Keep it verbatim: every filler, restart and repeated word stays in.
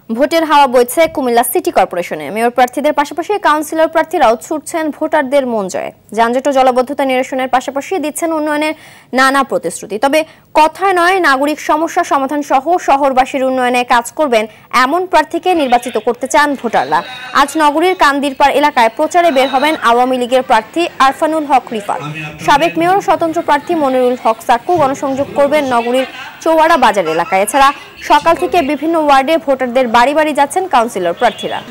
ভোটের হাওয়া বইছে কুমিল্লা সিটি কর্পোরেশনে। মেয়র প্রার্থীদের পাশাপাশি কাউন্সিলর প্রার্থীরাও ছুটছেন ভোটারদের মন জয়ে। যানজট ও জলাবদ্ধতা নিরসনের পাশাপাশি দিচ্ছেন উন্নয়নের নানা প্রতিশ্রুতি। তবে কথায় নয়, নাগরিক সমস্যা সমাধান সহ শহরবাসীর উন্নয়নে কাজ করবেন এমন প্রার্থীকে নির্বাচিত করতে চান ভোটাররা। আজ নগরীর কান্দিরপাড় এলাকায় প্রচারে বের হবেন আওয়ামী লীগের প্রার্থী আরফানুল হক রিফাত। সাবেক মেয়র স্বতন্ত্র প্রার্থী মনিরুল হক সাক্কু গণসংযোগ করবেন নগরীর চৌয়াড়া বাজার এলাকায়। এছাড়া সকাল থেকে বিভিন্ন ওয়ার্ডে ভোটারদের বাড়ি বাড়ি যাচ্ছেন কাউন্সিলর প্রার্থীরা।